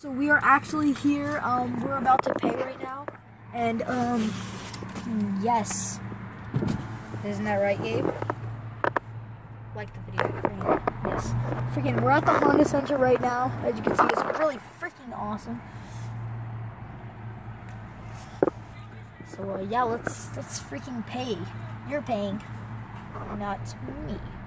So we are actually here. We're about to pay right now, and yes, isn't that right, Gabe? Like the video. Yes. Freaking, we're at the Honda Center right now. As you can see, it's really freaking awesome. So yeah, let's freaking pay. You're paying, not me.